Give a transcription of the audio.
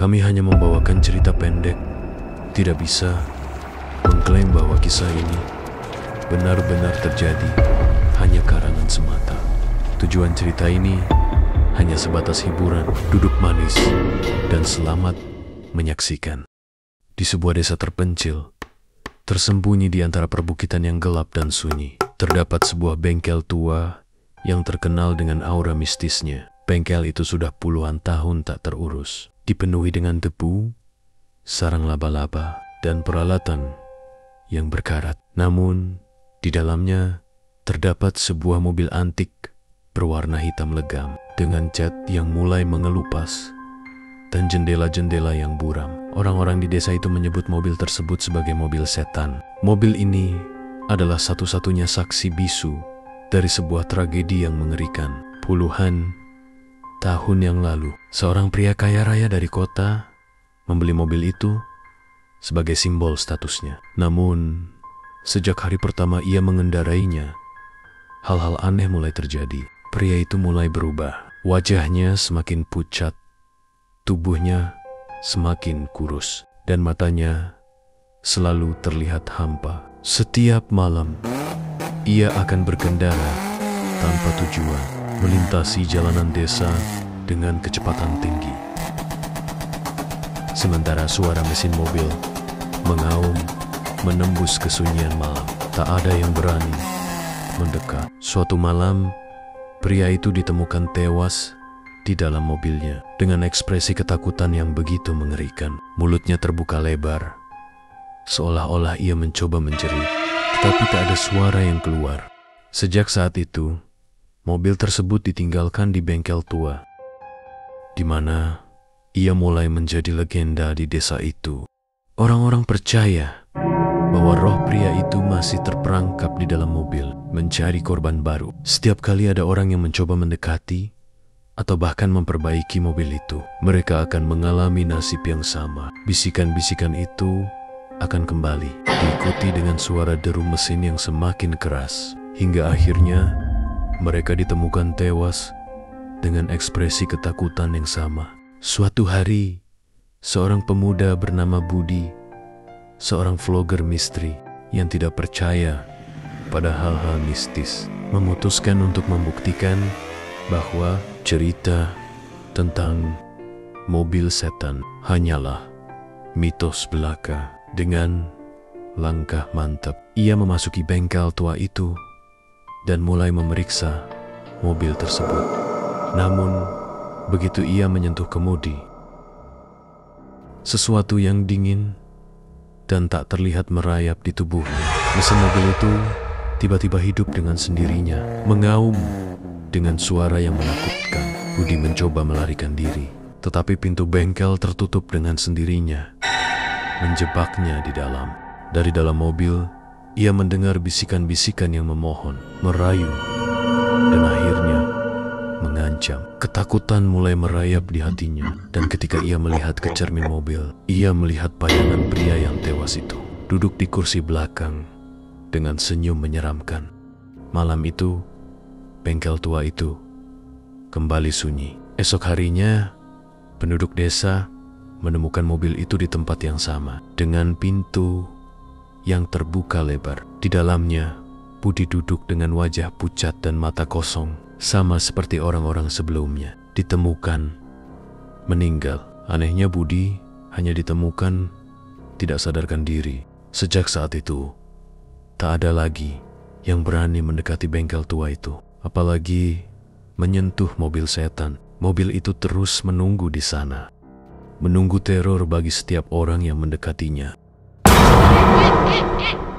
Kami hanya membawakan cerita pendek, tidak bisa mengklaim bahwa kisah ini benar-benar terjadi, hanya karangan semata. Tujuan cerita ini hanya sebatas hiburan, duduk manis, dan selamat menyaksikan. Di sebuah desa terpencil, tersembunyi di antara perbukitan yang gelap dan sunyi, terdapat sebuah bengkel tua yang terkenal dengan aura mistisnya. Bengkel itu sudah puluhan tahun tak terurus, dipenuhi dengan debu, sarang laba-laba, dan peralatan yang berkarat. Namun, di dalamnya terdapat sebuah mobil antik berwarna hitam legam dengan cat yang mulai mengelupas dan jendela-jendela yang buram. Orang-orang di desa itu menyebut mobil tersebut sebagai mobil setan. Mobil ini adalah satu-satunya saksi bisu dari sebuah tragedi yang mengerikan. Puluhan tahun yang lalu, seorang pria kaya raya dari kota membeli mobil itu sebagai simbol statusnya. Namun, sejak hari pertama ia mengendarainya, hal-hal aneh mulai terjadi. Pria itu mulai berubah. Wajahnya semakin pucat, tubuhnya semakin kurus, dan matanya selalu terlihat hampa. Setiap malam, ia akan berkendara tanpa tujuan, melintasi jalanan desa dengan kecepatan tinggi. Sementara suara mesin mobil mengaum menembus kesunyian malam. Tak ada yang berani mendekat. Suatu malam, pria itu ditemukan tewas di dalam mobilnya dengan ekspresi ketakutan yang begitu mengerikan. Mulutnya terbuka lebar, seolah-olah ia mencoba menjerit, tetapi tak ada suara yang keluar. Sejak saat itu, mobil tersebut ditinggalkan di bengkel tua, di mana ia mulai menjadi legenda di desa itu. Orang-orang percaya bahwa roh pria itu masih terperangkap di dalam mobil, mencari korban baru. Setiap kali ada orang yang mencoba mendekati atau bahkan memperbaiki mobil itu, mereka akan mengalami nasib yang sama. Bisikan-bisikan itu akan kembali, diikuti dengan suara deru mesin yang semakin keras, hingga akhirnya mereka ditemukan tewas dengan ekspresi ketakutan yang sama. Suatu hari, seorang pemuda bernama Budi, seorang vlogger misteri yang tidak percaya pada hal-hal mistis, memutuskan untuk membuktikan bahwa cerita tentang mobil setan hanyalah mitos belaka. Dengan langkah mantap, ia memasuki bengkel tua itu dan mulai memeriksa mobil tersebut. Namun, begitu ia menyentuh kemudi, sesuatu yang dingin dan tak terlihat merayap di tubuhnya. Mesin mobil itu tiba-tiba hidup dengan sendirinya, mengaum dengan suara yang menakutkan. Budi mencoba melarikan diri, tetapi pintu bengkel tertutup dengan sendirinya, menjebaknya di dalam. Dari dalam mobil, ia mendengar bisikan-bisikan yang memohon, merayu, dan akhirnya mengancam. Ketakutan mulai merayap di hatinya, dan ketika ia melihat ke cermin mobil, ia melihat bayangan pria yang tewas itu, duduk di kursi belakang dengan senyum menyeramkan. Malam itu, bengkel tua itu kembali sunyi. Esok harinya, penduduk desa menemukan mobil itu di tempat yang sama, dengan pintu yang terbuka lebar. Di dalamnya, Budi duduk dengan wajah pucat dan mata kosong, sama seperti orang-orang sebelumnya. Ditemukan meninggal. Anehnya, Budi hanya ditemukan tidak sadarkan diri. Sejak saat itu, tak ada lagi yang berani mendekati bengkel tua itu, apalagi menyentuh mobil setan. Mobil itu terus menunggu di sana, menunggu teror bagi setiap orang yang mendekatinya.